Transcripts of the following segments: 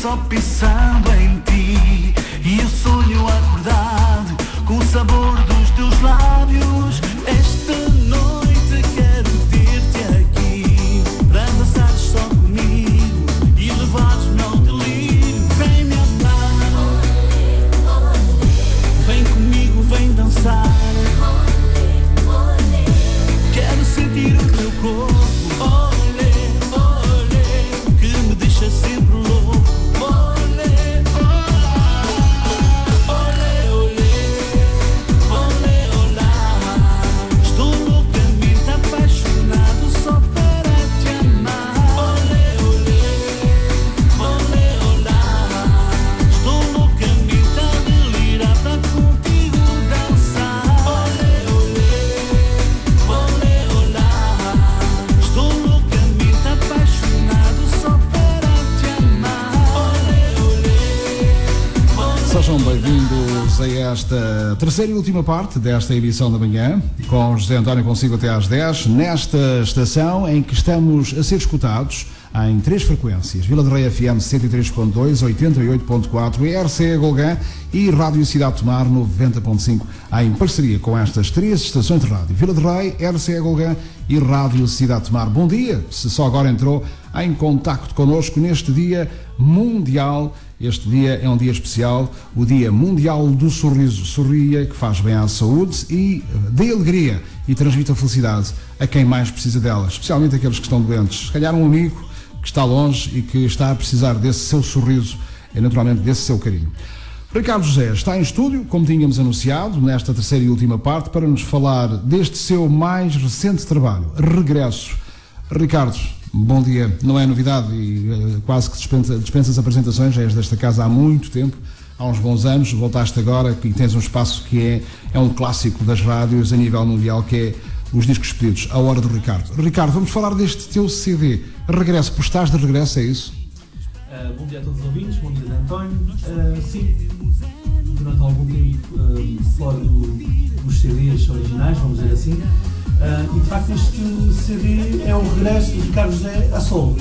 só pensando em ti. E eu sonho acordado com o sabor dos teus lábios. Esta noite quero ter-te aqui para dançares só comigo e levares-me ao delírio. Vem me amar, vem comigo, vem dançar. Quero sentir o teu corpo, olê, olê, que me deixa sempre louco. Olê, olê, olê, olê, olá. Estou loucamente apaixonado só para te amar. Olê, olê, olê, olá. Estou loucamente a delirar para contigo dançar. Olê, olê, olê, olá. Estou loucamente apaixonado só para te amar. Olê, olê. Sejam bem-vindos a esta terceira e última parte desta edição da manhã, com José António consigo até às 10, nesta estação em que estamos a ser escutados em 3 frequências: Vila de Rei FM 103.2, 88.4, RCE Golgã e Rádio Cidade Tomar 90.5, em parceria com estas 3 estações de rádio: Vila de Rei, RCE Golgã e Rádio Cidade Tomar. Bom dia, se só agora entrou em contacto connosco neste dia mundial. Este dia é um dia especial, o Dia Mundial do Sorriso. Sorria, que faz bem à saúde e dê alegria e transmite a felicidade a quem mais precisa dela, especialmente aqueles que estão doentes. Se calhar um amigo que está longe e que está a precisar desse seu sorriso e naturalmente desse seu carinho. Ricardo José está em estúdio, como tínhamos anunciado, nesta terceira e última parte, para nos falar deste seu mais recente trabalho, Regresso. Ricardo, bom dia. Não é novidade e quase que dispensa as apresentações, já és desta casa há muito tempo, há uns bons anos, voltaste agora e tens um espaço que é um clássico das rádios a nível mundial, que é os discos pedidos, A Hora do Ricardo. Ricardo, vamos falar deste teu CD, Regresso, por estás de regresso, é isso? Bom dia a todos os ouvintes, bom dia de António. Sim, durante algum tempo fora dos CDs originais, vamos dizer assim, e de facto este CD é o regresso de Ricardo José a solo.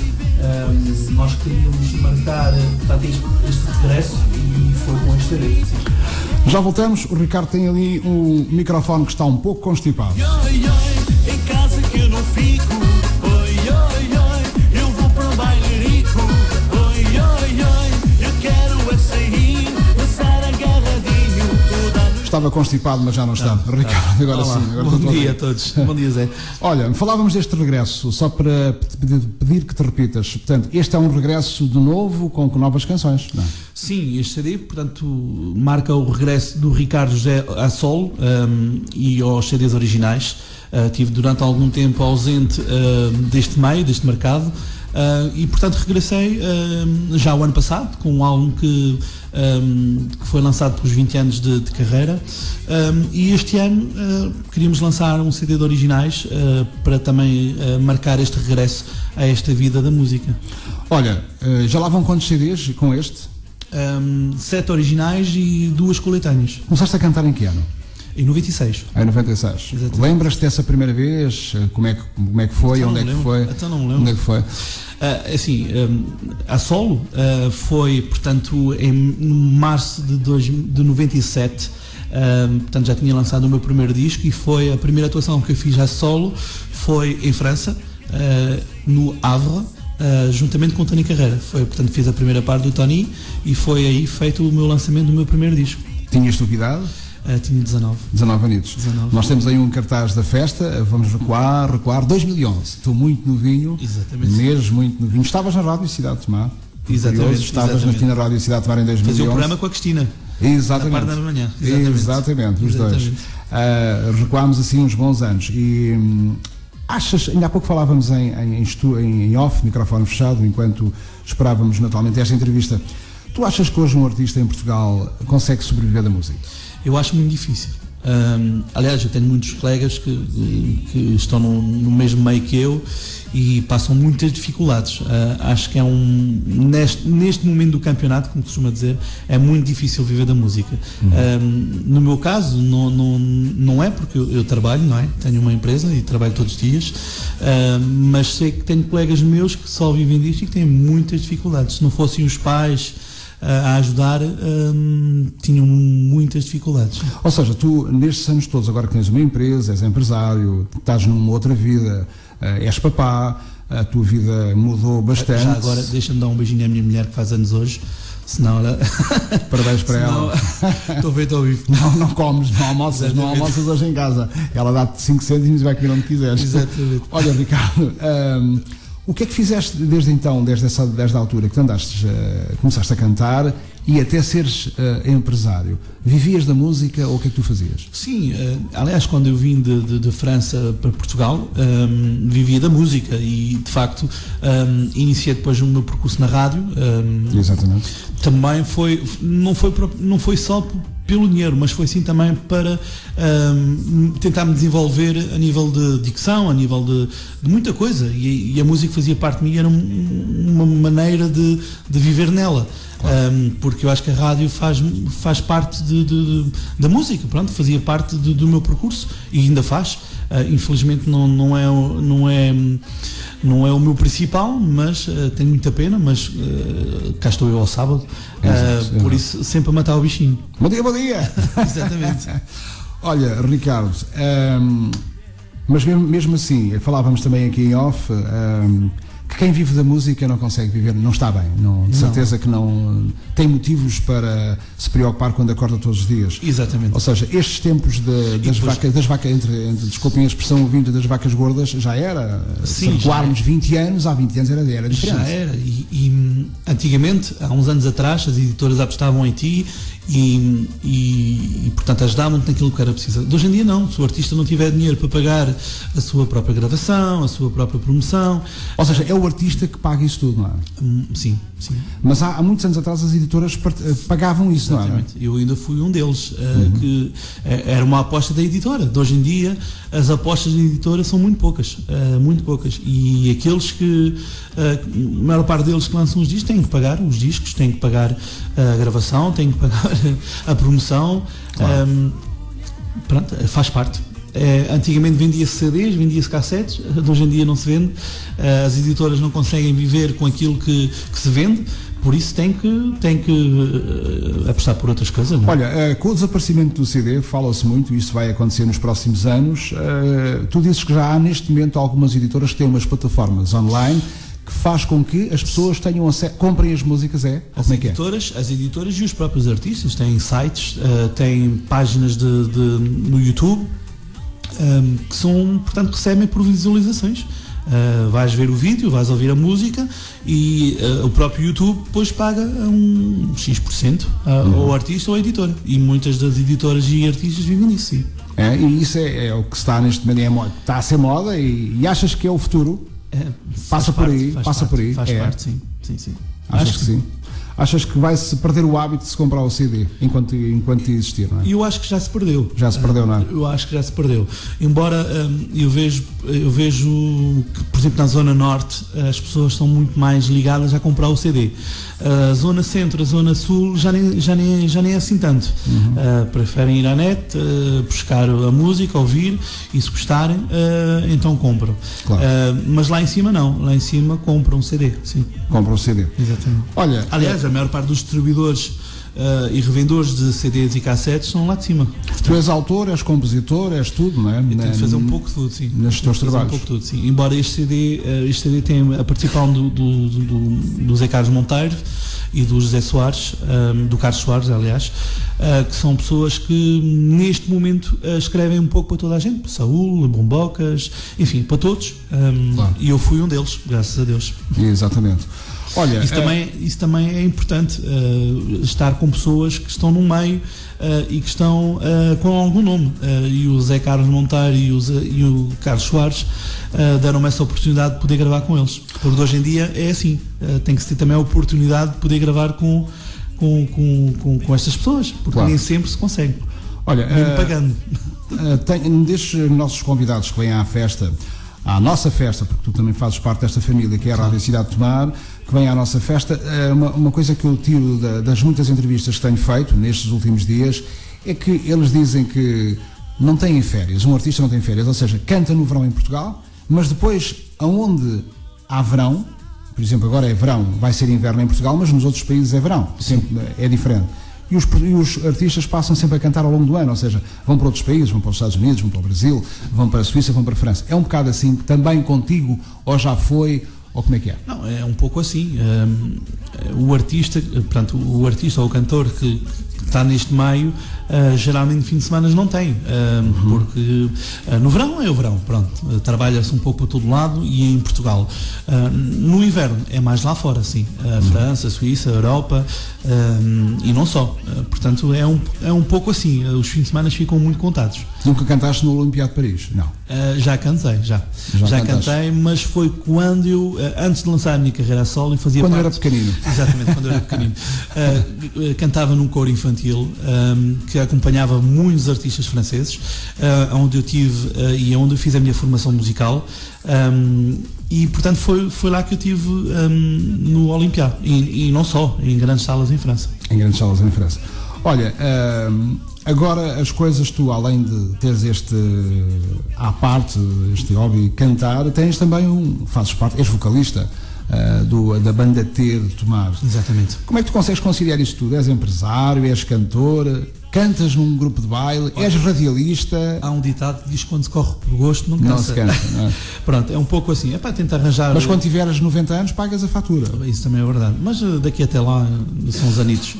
Nós queríamos marcar portanto, este regresso e foi com este CD. Sim. Já voltamos, o Ricardo tem ali um microfone que está um pouco constipado. Oi, oi, em casa que eu não fico. Oi, oi, oi, eu vou para o baile rico. Oi, oi, oi, eu quero é sair, dançar agarradinho toda. Estava constipado, mas já não está. Ricardo, agora Olá, sim. Agora bom dia a todos. Bom dia, Zé. Olha, falávamos deste regresso, só para pedir que te repitas. Portanto, este é um regresso de novo, com novas canções, não é? Sim, este CD, portanto, marca o regresso do Ricardo José a solo e aos CDs originais. Tive durante algum tempo ausente deste meio, deste mercado, e portanto regressei já o ano passado com um álbum que foi lançado pelos 20 anos de carreira, e este ano queríamos lançar um CD de originais para também marcar este regresso a esta vida da música. Olha, já lá vão quantos CDs com este? 7 originais e 2 coletâneas. Começaste a cantar em que ano? Em 96. Em 96. Exatamente. Lembras-te dessa primeira vez? Como é que foi? Então Onde é que foi? Então não me lembro. Onde é que foi? Assim, a solo foi, portanto, em março de 97. Portanto, já tinha lançado o meu primeiro disco e foi a primeira atuação que eu fiz a solo foi em França, no Havre, juntamente com o Tony Carreira. Portanto, fiz a primeira parte do Tony e foi aí feito o meu lançamento do meu primeiro disco. Tinhas tu que idade? Tinha 19. 19 anos. 19. Nós temos aí um cartaz da festa, vamos recuar, 2011. Estou muito novinho. Exatamente. Mesmo muito novinho. Estavas na Rádio Cidade de Tomar. Exatamente. Estavas na Rádio Cidade de Tomar em 2011. Fazia o programa com a Cristina. Exatamente. Na parte da manhã. Exatamente, os dois. Recuámos assim uns bons anos. E achas, ainda há pouco falávamos em off, microfone fechado, enquanto esperávamos naturalmente esta entrevista. Tu achas que hoje um artista em Portugal consegue sobreviver da música? Eu acho muito difícil. Aliás, eu tenho muitos colegas que estão no mesmo meio que eu e passam muitas dificuldades. Acho que neste momento do campeonato, como costuma dizer, é muito difícil viver da música. No meu caso, não é porque eu trabalho, não é? Tenho uma empresa e trabalho todos os dias, mas sei que tenho colegas meus que só vivem disto e que têm muitas dificuldades. Se não fossem os pais a ajudar, tinham muitas dificuldades. Ou seja, tu nestes anos todos, agora que tens uma empresa, és empresário, estás numa outra vida, és papá, a tua vida mudou bastante. Já agora deixa-me dar um beijinho à minha mulher que faz anos hoje, senão ela... Parabéns para ela. Estou feito ao vivo. Não comes, não almoças hoje em casa. Ela dá-te 5 cêntimos e vai comer onde quiseres. Exatamente. Olha, Ricardo, o que é que fizeste desde então, desde a altura que tu começaste a cantar e até seres empresário? Vivias da música ou o que é que tu fazias? Sim, aliás, quando eu vim de França para Portugal, vivia da música e, de facto, iniciei depois o meu percurso na rádio. Exatamente. Também não foi só pelo dinheiro, mas foi sim também para tentar me desenvolver a nível de dicção, a nível de muita coisa, e a música fazia parte de mim, era uma maneira de viver nela. Claro. Porque eu acho que a rádio faz parte da música, pronto, fazia parte do meu percurso e ainda faz. Infelizmente não é o meu principal, mas tenho muita pena, mas cá estou eu ao sábado, por isso sempre a matar o bichinho. Bom dia! Exatamente. Olha, Ricardo, mas mesmo assim, falávamos também aqui em off, que quem vive da música não consegue viver, não está bem, de certeza que não tem motivos para se preocupar quando acorda todos os dias. Exatamente. Ou seja, estes tempos das vacas, desculpem a expressão vinda das vacas gordas, já era. Se recuarmos 20 anos, há 20 anos era diferente. Já era, e antigamente, há uns anos atrás, as editoras apostavam em ti e portanto ajudavam-te naquilo que era preciso. De hoje em dia não, se o artista não tiver dinheiro para pagar a sua própria gravação, a sua própria promoção, ou seja, é o artista que paga isso tudo, não é? Sim. Mas há muitos anos atrás as editoras pagavam isso. Exatamente. Não é? Eu ainda fui um deles, que era uma aposta da editora. De hoje em dia as apostas da editora são muito poucas, e aqueles que a maior parte deles que lançam os discos têm que pagar os discos, têm que pagar a gravação, têm que pagar a promoção. Claro. Pronto, faz parte. Antigamente vendia-se CDs, vendia-se cassetes, de hoje em dia não se vende. As editoras não conseguem viver com aquilo que se vende, por isso tem que apostar por outras coisas. Não? Olha, com o desaparecimento do CD, fala-se muito, e isso vai acontecer nos próximos anos. Tu dizes que já há neste momento algumas editoras que têm umas plataformas online que faz com que as pessoas tenham acesso, comprem as músicas, As editoras e os próprios artistas têm sites, têm páginas no YouTube, que são, portanto, recebem por visualizações. Vais ver o vídeo, vais ouvir a música e o próprio YouTube depois paga um X% ao artista ou à editora, e muitas das editoras e artistas vivem nisso, sim. E isso é o que está neste momento, está a ser moda, e achas que é o futuro? Passa por aí. Faz parte, sim. Achas que sim? Achas que vai-se perder o hábito de se comprar o CD enquanto existir, não é? Eu acho que já se perdeu. Já se perdeu, não é? Eu acho que já se perdeu. Embora eu vejo que, por exemplo, na Zona Norte as pessoas estão muito mais ligadas a comprar o CD. A Zona Centro, a Zona Sul já nem é assim tanto. Preferem ir à net, buscar a música, ouvir, e se gostarem, então compram. Claro. Mas lá em cima não. Lá em cima compram um CD, sim. Compram um CD. Exatamente. Olha, aliás, a maior parte dos distribuidores e revendedores de CDs e cassetes são lá de cima. Tu és autor, és compositor, és tudo, não é? Eu tenho que fazer um pouco de tudo, sim. Nestes teus trabalhos. Um pouco de tudo, sim. Embora este CD tem a participação do Zé Carlos Monteiro e do José Soares, do Carlos Soares, aliás, que são pessoas que neste momento escrevem um pouco para toda a gente, para Saúl, Bombocas, enfim, para todos. Claro. E eu fui um deles, graças a Deus. Exatamente. Olha, isso também é importante, estar com pessoas que estão no meio e que estão com algum nome. E o Zé Carlos Monteiro e o Carlos Soares deram-me essa oportunidade de poder gravar com eles. Porque hoje em dia é assim, tem que se ter também a oportunidade de poder gravar com estas pessoas, porque claro, nem sempre se consegue. Olha, mesmo pagando. Destes nossos convidados que vêm à nossa festa, porque tu também fazes parte desta família que é a Rádio Cidade de Tomar, que vem à nossa festa, uma coisa que eu tiro das muitas entrevistas que tenho feito nestes últimos dias é que eles dizem que não têm férias, um artista não tem férias, ou seja, canta no verão em Portugal, mas depois, aonde há verão, por exemplo, agora é verão, vai ser inverno em Portugal, mas nos outros países é verão, sempre é diferente. E os artistas passam sempre a cantar ao longo do ano, ou seja, vão para outros países, vão para os Estados Unidos, vão para o Brasil, vão para a Suíça, vão para a França. É um bocado assim, também contigo, ou já foi, ou como é que é? Não, é um pouco assim. O artista ou o cantor que está neste meio, geralmente fim de semana não tem, porque no verão é o verão, pronto, trabalha-se um pouco por todo lado e em Portugal. No inverno é mais lá fora, sim, França, Suíça, Europa, e não só. Portanto, é um pouco assim, os fins de semana ficam muito contados. Nunca cantaste no Olimpiado de Paris? Não. Já cantei, já cantei, mas foi quando eu, antes de lançar a minha carreira a solo, e fazia quando parte... era pequenino. Exatamente, quando eu era pequenino. Cantava num coro infantil, que acompanhava muitos artistas franceses, onde eu tive e onde eu fiz a minha formação musical, e portanto foi lá que eu tive no Olimpiado, e não só, em grandes salas em França. Em grandes salas em França. Olha, agora as coisas, tu além de teres este hobby cantar, tens também fazes parte, és vocalista da banda T de Tomar. Exatamente. Como é que tu consegues conciliar isto tudo? És empresário, és cantor, cantas num grupo de baile, és radialista? Há um ditado que diz que quando se corre por gosto não cansa. Não se cansa, não é? Pronto, é um pouco assim, é para tentar arranjar... Mas quando tiveres 90 anos pagas a fatura. Isso também é verdade, mas daqui até lá ainda são os anitos.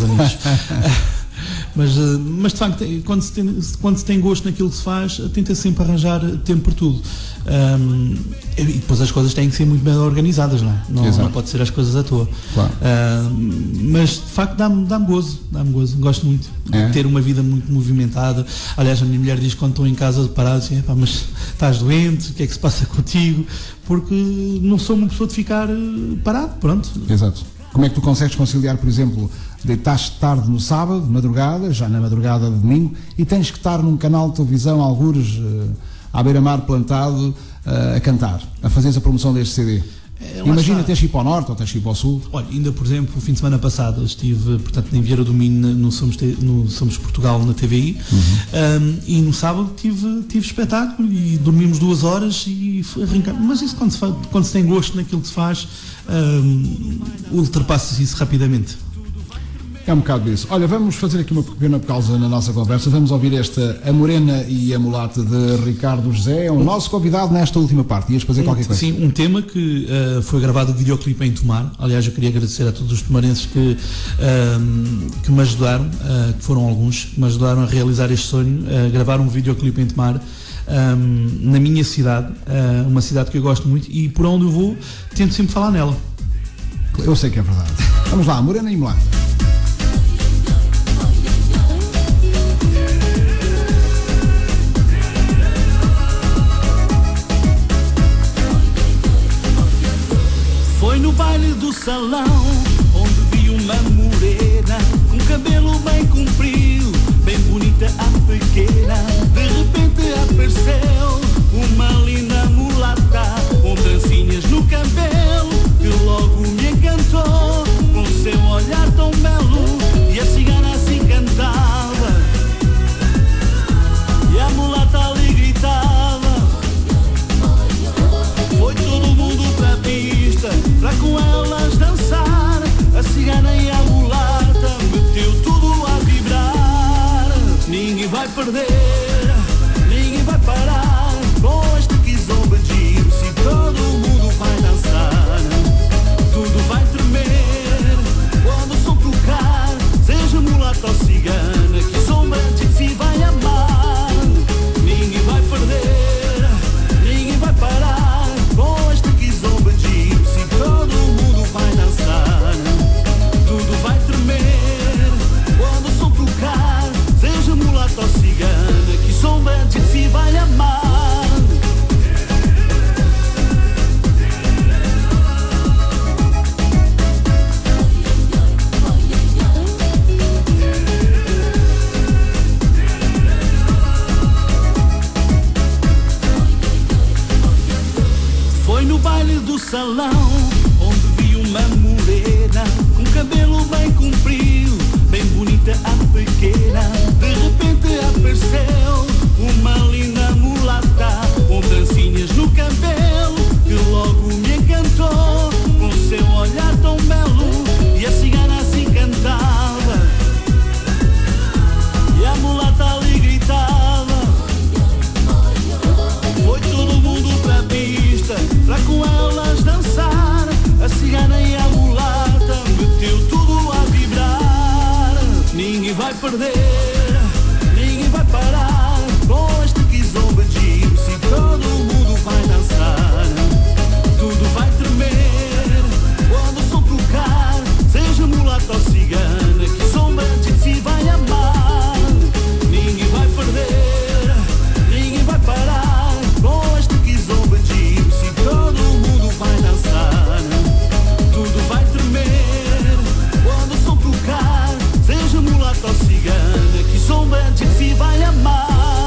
Mas de facto, quando se tem gosto naquilo que se faz, tenta sempre arranjar tempo para tudo. E depois as coisas têm que ser muito bem organizadas, não é? Não pode ser as coisas à toa. Claro. Mas de facto dá-me gozo. Gosto muito de ter uma vida muito movimentada. Aliás, a minha mulher diz, quando estou em casa parado assim, mas estás doente, o que é que se passa contigo? Porque não sou uma pessoa de ficar parado, pronto. Exato. Como é que tu consegues conciliar, por exemplo, deitaste tarde no sábado, madrugada, já na madrugada de domingo, e tens que estar num canal de televisão, algures, à beira-mar plantado, a cantar, a fazeres a promoção deste CD? Imagina, tens que ir para o norte ou tens que ir para o sul. Olha, ainda por exemplo, o fim de semana passado estive, portanto, em Vieira do Minho no Somos Portugal na TVI, e no sábado tive espetáculo e dormimos 2 horas e arrancamos. Mas isso quando se tem gosto naquilo que se faz, ultrapassa-se isso rapidamente. É um bocado disso. Olha, vamos fazer aqui uma pequena pausa na nossa conversa. Vamos ouvir A Morena e a Mulata de Ricardo José, é o nosso convidado nesta última parte. Ias fazer qualquer coisa? Sim, um tema que foi gravado de videoclipe em Tomar. Aliás, eu queria agradecer a todos os tomarenses que me ajudaram, que foram alguns, que me ajudaram a realizar este sonho, gravar um videoclipe em Tomar. Na minha cidade, uma cidade que eu gosto muito, e por onde eu vou tento sempre falar nela. Eu sei que é verdade. Vamos lá, Morena e Mulata. Foi no baile do salão onde vi uma morena com cabelo bem comprido, bem bonita a pequena. De repente apareceu uma linda mulata com trancinhas no cabelo, que logo me encantou com seu olhar tão belo. E a cigana assim cantava e a mulata ali gritava. Foi todo mundo para a pista para com elas dançar. A cigana e a mulata meteu tudo a vibrar. Ninguém vai perder, ninguém vai parar com este Kizomba Gypsy. Todo mundo vai dançar, tudo vai tremer. perder, ninguém vai parar com este Kizomba Gypsy. Todo mundo vai dançar, tudo vai tremer quando o som tocar. Seja mulato ou cigana, Kizomba Gypsy vai amar. Ninguém vai perder, ninguém vai parar com este Kizomba Gypsy. Todo mundo vai dançar, tudo vai tremer quando o som tocar. Seja mulato ou cigana, Kizomba Gypsy vai amar.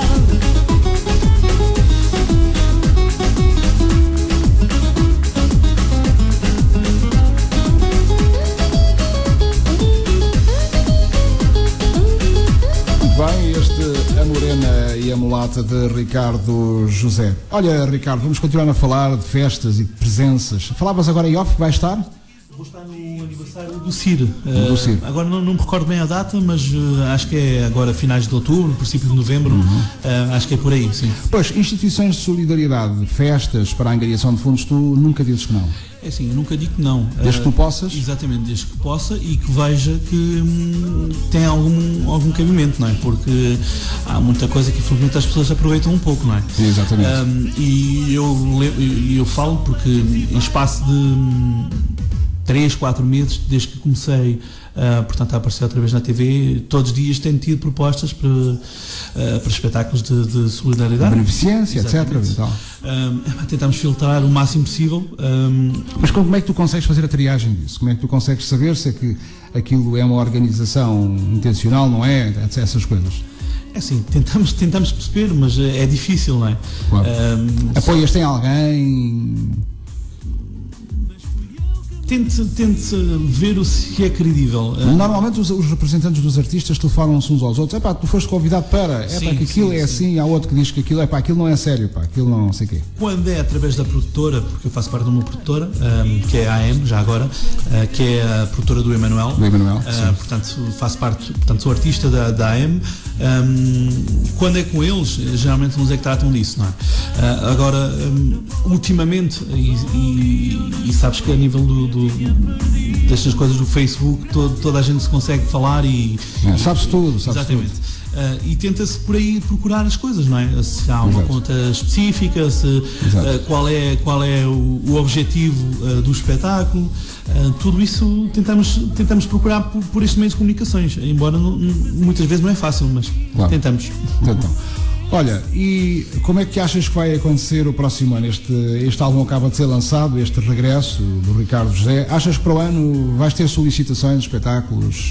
Bem, este A Morena e a Mulata de Ricardo José. Olha, Ricardo, vamos continuar a falar de festas e de presenças. Falavas agora em off, vai estar? Vou estar no aniversário do CIR. Do CIR. Agora não me recordo bem a data, mas acho que é agora finais de outubro, princípio de novembro. Acho que é por aí, sim. Pois, instituições de solidariedade, festas para a angariação de fundos, tu nunca dizes que não. É assim, eu nunca digo que não. Desde que tu possas? Exatamente, desde que possa e que veja que tem algum cabimento, não é? Porque há muita coisa que infelizmente as pessoas aproveitam um pouco, não é? Exatamente. E eu falo porque em espaço de 3, 4 meses, desde que comecei portanto, a aparecer outra vez na TV, todos os dias tenho tido propostas para espetáculos de solidariedade, beneficência, etc. Então. Tentamos filtrar o máximo possível. Mas como é que tu consegues fazer a triagem disso? Como é que tu consegues saber se é que aquilo é uma organização intencional, não é? Essas coisas. É assim, tentamos perceber, mas é difícil, não é? Claro. Apoias-te em alguém? Tente ver se é credível. Normalmente os representantes dos artistas telefonam-se uns aos outros. Tu foste convidado para. Que aquilo é assim, há outro que diz que aquilo aquilo não é sério, aquilo não sei o quê. Quando é através da produtora, porque eu faço parte de uma produtora, que é a AM, já agora, que é a produtora do Emanuel. Portanto, faço parte, sou artista da AM. Quando é com eles, geralmente uns é que tratam disso, não é? Agora, ultimamente, e sabes que a nível destas coisas do Facebook, toda a gente se consegue falar e sabes tudo, exatamente. E tenta-se por aí procurar as coisas, não é? Se há uma conta específica, qual é o objetivo do espetáculo, tudo isso tentamos procurar por estes meios de comunicações, embora muitas vezes não é fácil, mas tentamos. Olha, e como é que achas que vai acontecer o próximo ano? Este álbum acaba de ser lançado, este regresso do Ricardo José. Achas que para o ano vais ter solicitações, espetáculos?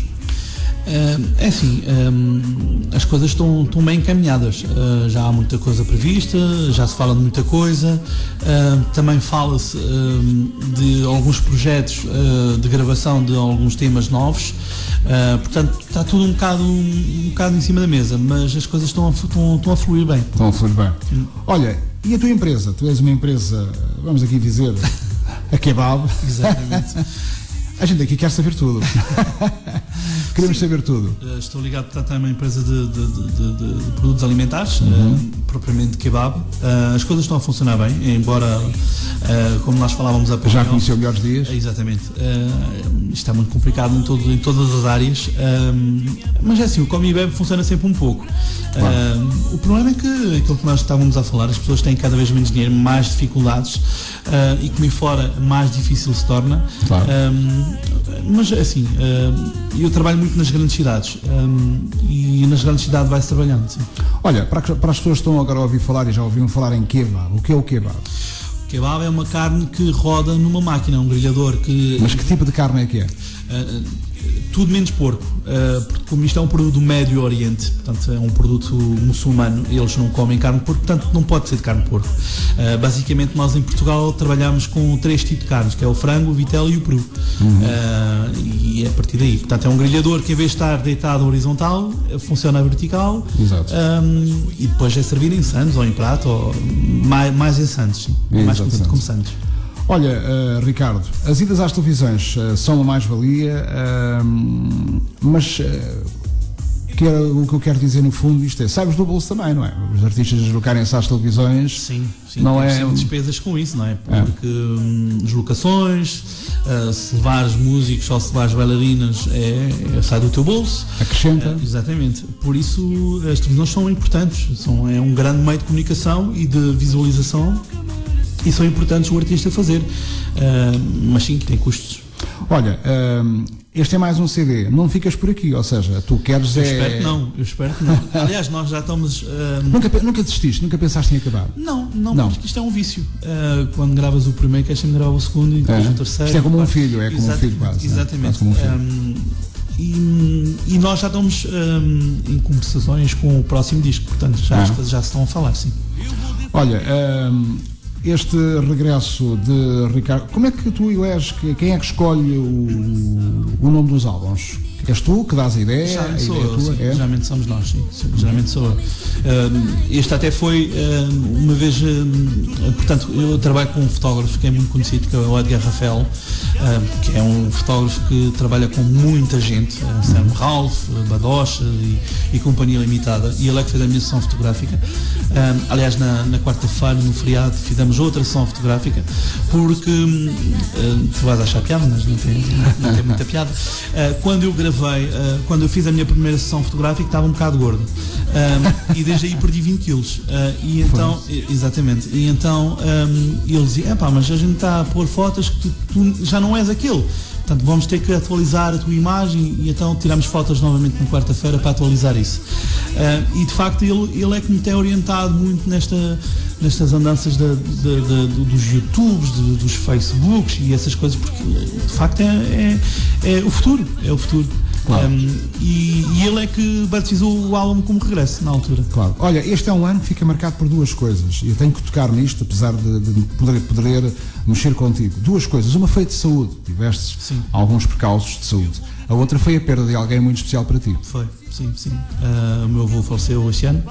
É assim, as coisas estão bem encaminhadas, já há muita coisa prevista, já se fala de muita coisa, também fala-se de alguns projetos de gravação de alguns temas novos, portanto está tudo um bocado em cima da mesa, mas as coisas estão a fluir bem. Estão a fluir bem. Olha, e a tua empresa? Tu és uma empresa, vamos aqui dizer, a kebab. Exatamente. A gente aqui quer saber tudo. Queremos saber tudo. Estou ligado, portanto, a uma empresa de produtos alimentares, propriamente kebab. As coisas estão a funcionar bem, embora, como nós falávamos há pouco. Já conheceu melhores dias? Exatamente. Está muito complicado em todas as áreas, mas é assim, o come e bebe funciona sempre um pouco. Claro. O problema é que aquilo que nós estávamos a falar, as pessoas têm cada vez menos dinheiro, mais dificuldades, e comer fora mais difícil se torna. Claro. Mas assim, eu trabalho muito nas grandes cidades, e nas grandes cidades vai-se trabalhando. Sim. Olha, para as pessoas que estão agora a ouvir falar e já ouviram falar em kebab, o que é o kebab? O kebab é uma carne que roda numa máquina, um grelhador que... Mas que tipo de carne é que é? Tudo menos porco, porque como isto é um produto do Médio Oriente, portanto é um produto muçulmano, eles não comem carne de porco, portanto não pode ser de carne de porco. Basicamente nós em Portugal trabalhamos com 3 tipos de carnes, que é o frango, o vitelo e o peru. E é a partir daí, portanto é um grelhador que em vez de estar deitado horizontal, funciona vertical. Exato. E depois é servido em sandes ou em prato, ou mais em sandes, mais conhecido como sandes. Olha, Ricardo, as idas às televisões são uma mais-valia, mas que o que eu quero dizer no fundo, isto é, sabes do bolso também, não é? Os artistas deslocarem-se às televisões. Sim, não temos é sempre despesas com isso, não é? Porque deslocações, se levares músicos ou se levares bailarinas, sai do teu bolso. Acrescenta. Exatamente. Por isso as televisões são importantes, é um grande meio de comunicação e de visualização e são importantes o artista fazer. Mas sim, tem custos. Olha, este é mais um CD, não ficas por aqui, ou seja, tu queres eu espero que não. Aliás, nós já estamos... Nunca desististe, nunca pensaste em acabar? Não, porque isto é um vício. Quando gravas o primeiro, queres sempre gravar o segundo e depois o terceiro. Isto é como um filho, como um filho quase. Exatamente. Quase como um filho. E nós já estamos em conversações com o próximo disco, portanto as coisas já se estão a falar, sim. Olha, este regresso de Ricardo, como é que tu eleges, quem é que escolhe o nome dos álbuns? És tu que dás a ideia? Geralmente somos nós, sim, geralmente sou eu. Este até foi uma vez, portanto, eu trabalho com um fotógrafo que é muito conhecido, que é o Edgar Rafael, que é um fotógrafo que trabalha com muita gente, Sam Ralph, Badocha e Companhia Limitada, e ele é que fez a minha sessão fotográfica. Aliás, na quarta-feira, no feriado, fizemos outra sessão fotográfica, porque tu vais achar piada, mas não tem muita piada. Quando eu fiz a minha primeira sessão fotográfica, estava um bocado gordo, e desde aí perdi 20 quilos, e então, exatamente, e então ele dizia, mas a gente está a pôr fotos que tu já não és aquele, portanto vamos ter que atualizar a tua imagem, e então tiramos fotos novamente na quarta-feira para atualizar isso, e de facto ele é que me tem orientado muito nestas andanças dos YouTubes, dos Facebooks e essas coisas, porque de facto é o futuro, Claro. E ele é que batizou o álbum como regresso na altura. Claro. Olha, este é um ano que fica marcado por duas coisas. Eu tenho que tocar nisto, apesar de poder mexer contigo. Duas coisas. Uma foi de saúde. Tiveste alguns percalços de saúde. A outra foi a perda de alguém muito especial para ti. Foi, sim. O meu avô faleceu este ano.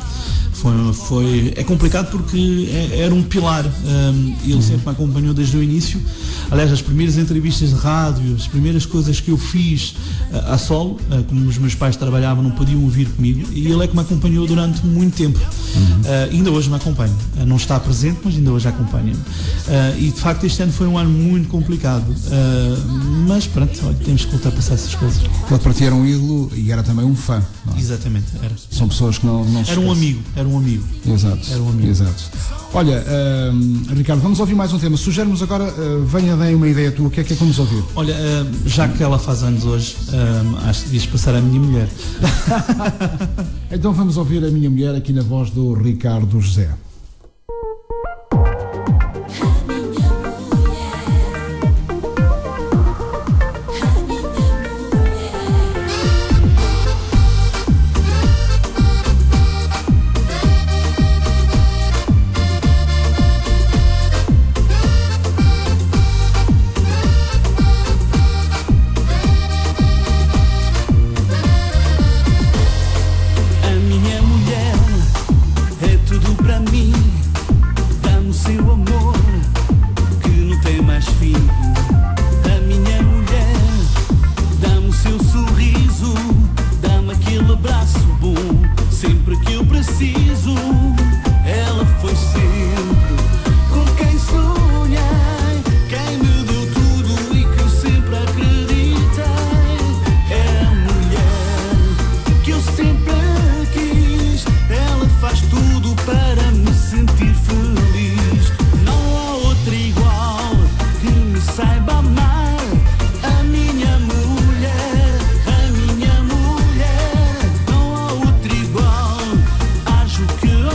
É complicado porque era um pilar. Ele sempre me acompanhou desde o início. Aliás, as primeiras entrevistas de rádio, as primeiras coisas que eu fiz a solo, como os meus pais trabalhavam, não podiam ouvir comigo, e ele é que me acompanhou durante muito tempo. Ainda hoje me acompanha. Não está presente, mas ainda hoje acompanha-me. E de facto este ano foi um ano muito complicado. Mas pronto, olha, temos que ultrapassar essas coisas. Ele para ti era um ídolo e era também um fã. Não é? Exatamente, era. São pessoas que não se Era um amigo. Exato. Era um amigo. Exato. Olha, Ricardo, vamos ouvir mais um tema. Sugere-nos agora, venha daí uma ideia tua, o que é que vamos ouvir? Olha, já que ela faz anos hoje, acho que devias passar a Minha Mulher. Então vamos ouvir A Minha Mulher aqui na voz do Ricardo José. Que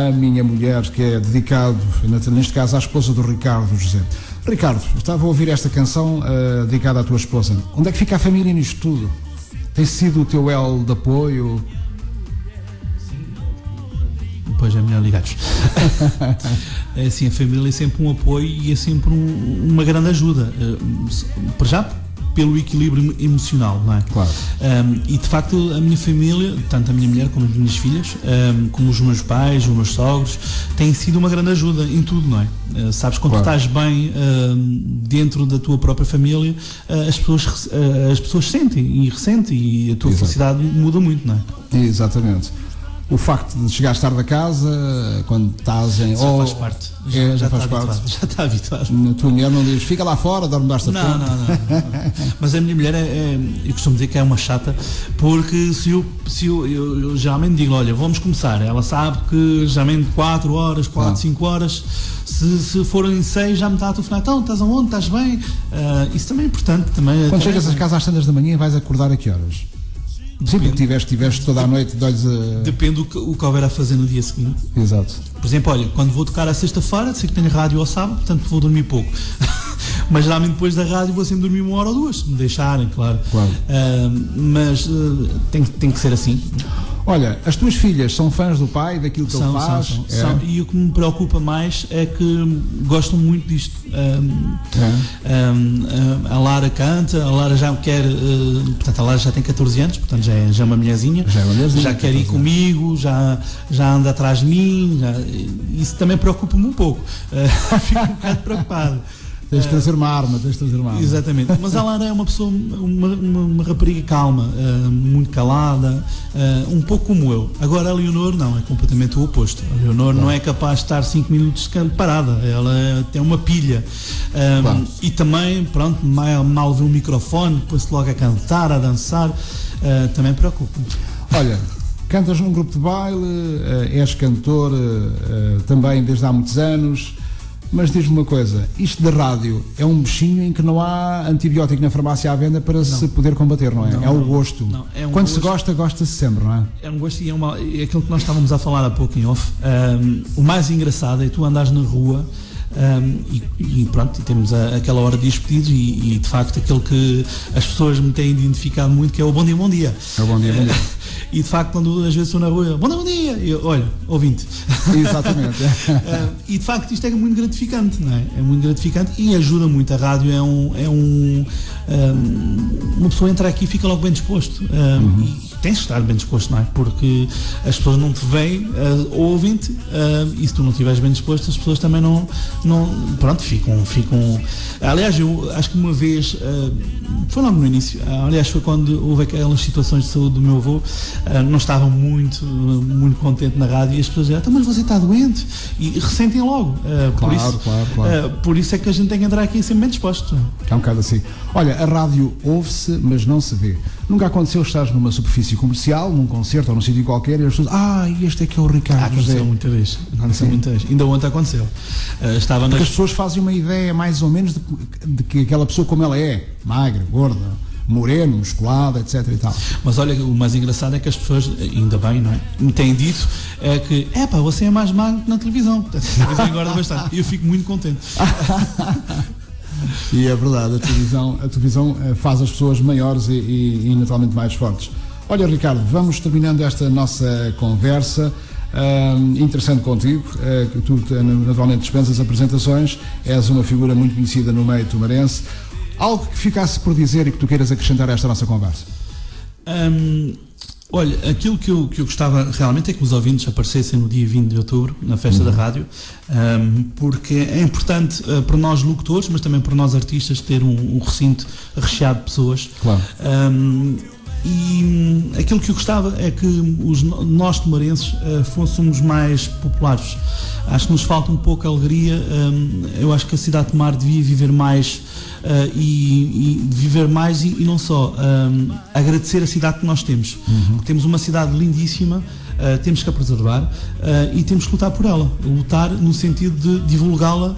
a minha mulher, que é dedicado, neste caso, à esposa do Ricardo José. Ricardo, estava a ouvir esta canção dedicada à tua esposa. Onde é que fica a família nisto tudo? Tem sido o teu elo de apoio? Pois é melhor ligados. É assim, a família é sempre um apoio e é sempre uma grande ajuda. Para já, pelo equilíbrio emocional, não é? Claro. E de facto a minha família, tanto a minha mulher como as minhas filhas, como os meus pais, os meus sogros, têm sido uma grande ajuda em tudo, não é? Sabes, quando claro. tu estás bem dentro da tua própria família, as pessoas sentem e ressentem e a tua Exato. felicidade muda muito, não é? Exatamente. O facto de chegares tarde a casa, quando estás em... Já faz parte. Já faz parte. Já está habituado. A tua mulher não diz, fica lá fora, dorme basta pouco. Não. Mas a minha mulher eu costumo dizer que é uma chata, porque se eu geralmente digo, olha, vamos começar, ela sabe que geralmente 4 horas, 5 horas, se forem 6 já me está a telefonar, então estás aonde, estás bem? Isso também é importante. Quando chegas a casa às tantas da manhã, vais acordar a que horas? Sim, porque tiveste toda a noite de olhos a... Depende o que houver a fazer no dia seguinte. Exato. Por exemplo, olha, quando vou tocar à sexta-feira, sei que tenho rádio ao sábado, portanto vou dormir pouco. Mas geralmente depois da rádio vou sempre dormir 1 hora ou 2, se me deixarem, claro. Mas tem que ser assim. Olha, as tuas filhas são fãs do pai, daquilo que ele faz? São. E o que me preocupa mais é que gostam muito disto. A Lara canta, a Lara já quer, portanto a Lara já tem 14 anos, portanto já é uma mulherzinha, já quer ir comigo, já anda atrás de mim, isso também preocupa-me um pouco. Fico um bocado preocupado. Tens de trazer uma arma, Exatamente. Mas a Lara é uma pessoa, uma rapariga calma, muito calada, um pouco como eu. Agora a Leonor não, é completamente o oposto. A Leonor não é capaz de estar 5 minutos parada, ela tem uma pilha. E também, pronto, mal vê um microfone, põe-se logo a cantar, a dançar, também preocupa-me. Olha, cantas num grupo de baile, és cantor também desde há muitos anos. Mas diz-me uma coisa, isto da rádio é um bichinho em que não há antibiótico na farmácia à venda para se poder combater, não é? É o gosto. Quando se gosta, gosta-se sempre, não é? É um gosto e é aquilo que nós estávamos a falar há pouco em off. O mais engraçado é tu andares na rua e pronto, e temos aquela hora de despedidos e de facto aquilo que as pessoas me têm identificado muito, que é o bom dia, bom dia. É o bom dia, bom dia. E de facto, quando às vezes estou na rua, bom dia, eu, olha, ouvinte. Exatamente. E de facto isto é muito gratificante, não é? É muito gratificante e ajuda muito. A rádio uma pessoa entra aqui e fica logo bem disposto. E tens de estar bem disposto, não é? Porque as pessoas não te veem, ouvem-te, e se tu não estiveres bem disposto, as pessoas também não pronto, ficam. Aliás, eu acho que uma vez, foi logo no início, aliás, foi quando houve aquelas situações de saúde do meu avô, não estava muito contente na rádio e as pessoas diziam, mas você está doente? E ressentem logo. Claro. Por isso é que a gente tem que entrar aqui sempre bem disposto. É um bocado assim. Olha, a rádio ouve-se, mas não se vê. Nunca aconteceu estar numa superfície comercial, num concerto ou num sítio qualquer e as pessoas, este é que é o Ricardo José. Aconteceu muita vez. Ainda ontem aconteceu. Porque as pessoas fazem uma ideia mais ou menos de que aquela pessoa como ela é, magra, gorda, moreno, musculada, etc e tal. Mas olha, o mais engraçado é que as pessoas, ainda bem, não é? Me têm dito que, você é mais magro que na televisão. Portanto, a televisão engorda bastante. E eu fico muito contente. E é verdade, a televisão faz as pessoas maiores e naturalmente mais fortes. Olha, Ricardo, vamos terminando esta nossa conversa. Interessante contigo, que tu naturalmente dispensas apresentações, és uma figura muito conhecida no meio tumarense. Algo que ficasse por dizer e que tu queiras acrescentar a esta nossa conversa? Olha, aquilo que eu gostava realmente é que os ouvintes aparecessem no dia 20 de outubro, na festa da rádio, porque é importante para nós locutores, mas também para nós artistas, ter um recinto recheado de pessoas. Claro. E aquilo que eu gostava é que nós tomarenses fôssemos mais populares. Acho que nos falta um pouco a alegria. Eu acho que a cidade de Tomar devia viver mais e não só agradecer a cidade que nós temos. Porque temos uma cidade lindíssima, temos que a preservar e temos que lutar por ela. Lutar no sentido de divulgá-la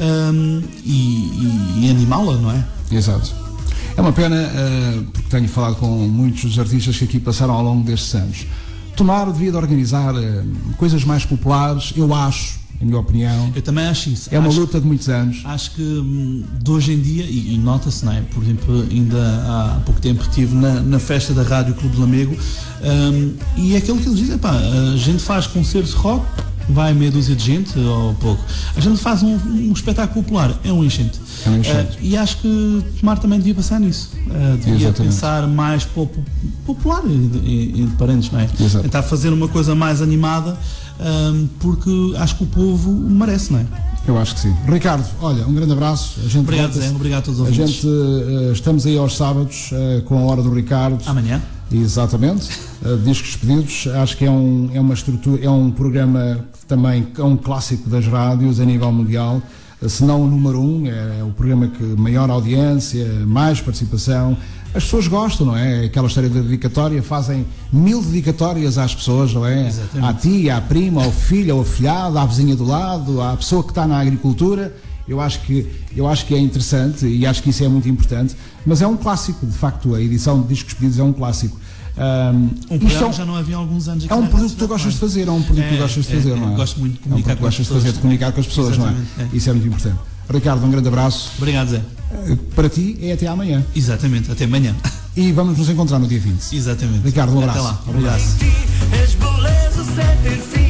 e animá-la, não é? Exato. É uma pena, porque tenho falado com muitos dos artistas que aqui passaram ao longo destes anos. Tomar devia de organizar coisas mais populares, eu acho, em minha opinião. Eu também acho isso. É uma luta de muitos anos. Acho que de hoje em dia, e nota-se, não é? Por exemplo, ainda há pouco tempo estive na festa da Rádio Clube de Lamego, e é aquilo que eles dizem, pá, a gente faz concertos de rock, vai meia dúzia de gente ou pouco. A gente faz um espetáculo popular, é um enchente. É um enchente. E acho que Tomar também devia pensar nisso. Devia pensar mais popular, entre parentes, não é? Exato. Tentar fazer uma coisa mais animada, porque acho que o povo merece, não é? Eu acho que sim. Ricardo, olha, um grande abraço. Obrigado, Zé. Obrigado a todos os ouvintes. Estamos aí aos sábados com a Hora do Ricardo. Amanhã. Exatamente. Discos Pedidos. Acho que é uma estrutura, é um programa que também é um clássico das rádios a nível mundial. Se não o número 1, é o programa que maior audiência, mais participação. As pessoas gostam, não é? Aquela história da dedicatória, fazem 1000 dedicatórias às pessoas, não é? Exatamente. À tia, à prima, ao filho, ao afilhado, à vizinha do lado, à pessoa que está na agricultura. Eu acho que é interessante e acho que isso é muito importante, mas é um clássico, de facto, a edição de Discos Pedidos é um clássico. Programa já não havia há alguns anos aqui. É um produto que tu gostas de fazer, não é? Gosto muito de comunicar com as pessoas. Gostas de comunicar com as pessoas, não é? Isso é muito importante. Ricardo, um grande abraço. Obrigado, Zé. Para ti é até amanhã. Exatamente, até amanhã. E vamos nos encontrar no dia 20. Exatamente. Ricardo, um abraço. Até lá. Obrigado. És beleza sem ter fim.